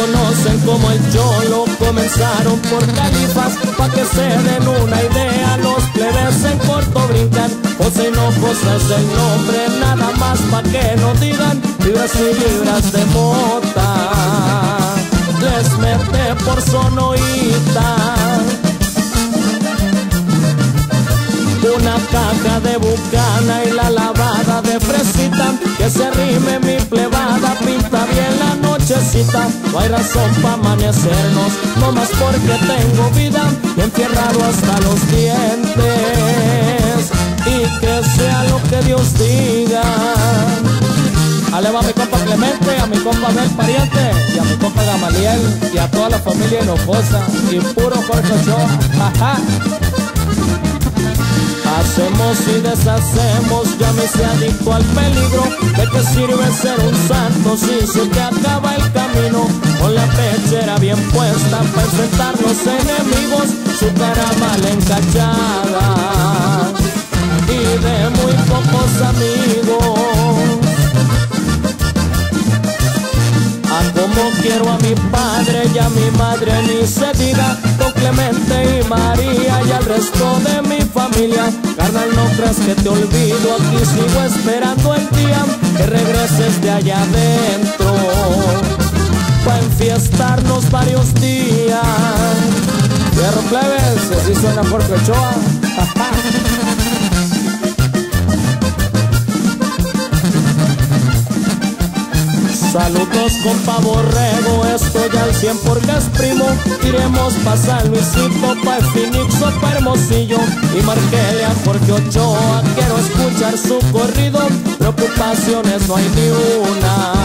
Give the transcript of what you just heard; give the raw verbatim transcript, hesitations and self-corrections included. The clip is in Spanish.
conocen como el Cholo, comenzaron por Califas, pa' que se den una idea, los plebes en corto brincan. José Hinojosa es el nombre, nada más pa' que no digan libras y libras de mota. Les mete por sonoita una caja de bucana y la lavada de fresita, que se rime mi plebada, pinta bien la nochecita. No hay razón pa' amanecernos, no más porque tengo vida, enfierrado hasta los dientes, y que sea lo que Dios diga. Ale va a mi compa Clemente, a mi compa Abel Pariente, y a mi compa Gamaliel, y a toda la familia Hinojosa, y puro Jorge Ochoa. Ajá. Hacemos y deshacemos, ya me hice adicto al peligro. ¿De qué sirve ser un santo si se te acaba el camino? Con la pechera bien puesta para enfrentar los enemigos, su cara mal encachada y de muy pocos amigos. A como quiero a mi padre y a mi madre ni se diga, con Clemente y María y al resto de mi familia. Carnal, no creas que te olvido, aquí sigo esperando el día que regreses de allá adentro, pa' enfiestarnos varios días. Fierro plebes, así suena Jorge Ochoa. Saludos compa Borrego, estoy al cien porque es primo. Iremos pa' San Luisito, pa' Phoenix o pa' Hermosillo, y marquéle a Jorge Ochoa, quiero escuchar su corrido. Preocupaciones no hay ni una.